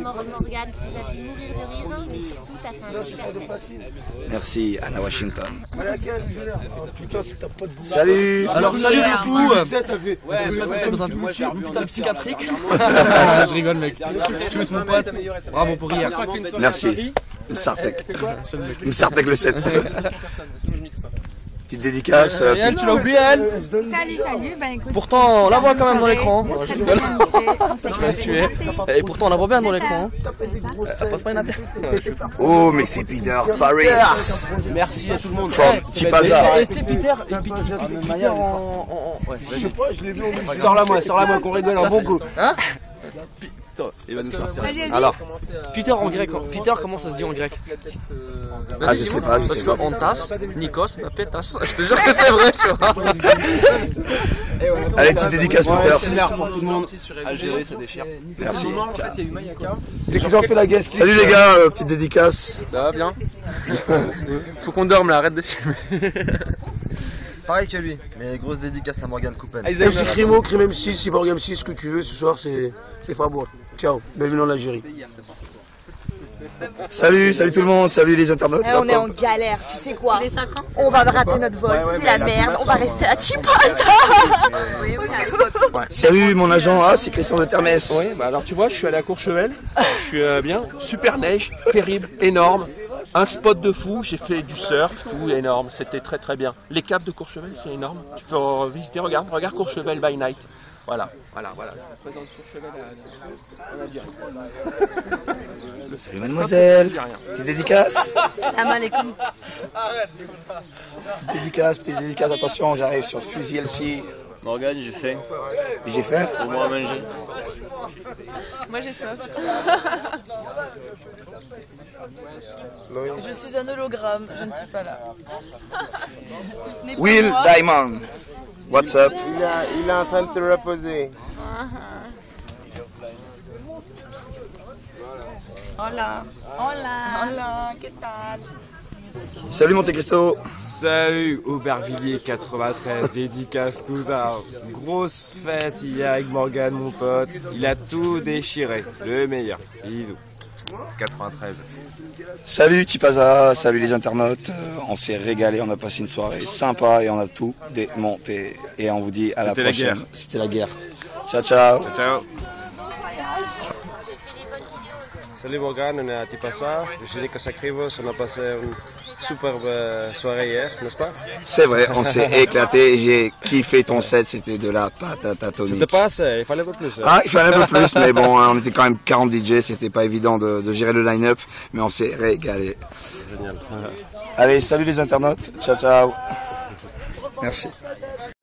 Morgane qui nous a fait mourir de rire, mais surtout t'as fait un super set. Merci Anna Washington. Salut. Alors salut les fous. Ouais, T'as besoin de putain psychiatrique. Je rigole mec. Tu es mon pote. Bravo pour rire. Merci. Msartek. Msartek le 7. Petite dédicace. Yann, tu l'as oublié Yann. Salut, ben écoute. Pourtant on la voit quand même dans l'écran. On Je s'est rigole. bien Tu es. Et pourtant on la voit bien dans l'écran. Ça passe pas une affaire. Oh, mais c'est Peter Paris. Merci à tout le monde. From Tipaza. Et Peter en... Ouais, vas-y. Sors-la moi qu'on rigole un bon coup. Hein? Il va nous sortir. Alors, Peter en grec, Peter comment ça se dit en grec? Ah, je sais pas, je Parce sais que pas. Antas, Nikos, bah pétasse. Je te jure que c'est vrai, tu vois. Allez, petite dédicace Ouais, Peter. c'est l'air pour tout le monde. Algérie, ça déchire. Merci. Ciao. Ils ont fait la guest. Salut les gars, petite dédicace. Ça va bien? Faut qu'on dorme là, arrête de filmer. Pareil que lui, mais grosse dédicace à Morgane Coupen. MC Crimo, Crime M6, Cyborg M6, ce que tu veux ce soir, c'est Fabour. Ciao, bienvenue en Algérie. Salut tout le monde, salut les internautes. On est en galère, tu sais quoi? On va rater notre vol, c'est la merde, on va rester à Tipaza. Salut mon agent, ah c'est Christian de Termès. Oui, bah alors tu vois, je suis allé à Courchevel, je suis bien, super neige, terrible, énorme, un spot de fou, j'ai fait du surf, tout énorme, c'était très très bien. Les caps de Courchevel, c'est énorme, tu peux visiter, regarde Courchevel by night. Voilà. Je vous présente Courchevel à la direct. Salut mademoiselle, petite dédicace. Salam alaikum. Petite dédicace, attention, j'arrive sur Fusil LC. Morgane, j'ai fait. J'ai fait. Au moins à manger. Moi j'ai soif. Je suis un hologramme, je ne suis pas là. Will Diamond. What's up? Il est en train de se reposer. Hola. Hola, ¿qué tal? Salut Monte Cristo. Salut Aubervilliers 93, dédicace cousin. Grosse fête hier avec Morgane mon pote. Il a tout déchiré. Le meilleur. Bisous. 93. Salut Tipaza, salut les internautes. On s'est régalé, on a passé une soirée sympa et on a tout démonté. Et on vous dit à la C'était la prochaine. guerre. C'était la guerre. Ciao ciao. Ciao ciao. Salut Morgane, on est à Tipaza, je dis que ça Crivos, on a passé une superbe soirée hier, n'est-ce pas? C'est vrai, on s'est éclaté. J'ai kiffé ton set, c'était de la patate atomique. C'était pas assez, il fallait un peu plus. Ah, il fallait un peu plus, mais bon, on était quand même 40 DJ, c'était pas évident de gérer le line-up, mais on s'est régalé. Génial. Allez, salut les internautes, ciao ciao. Merci.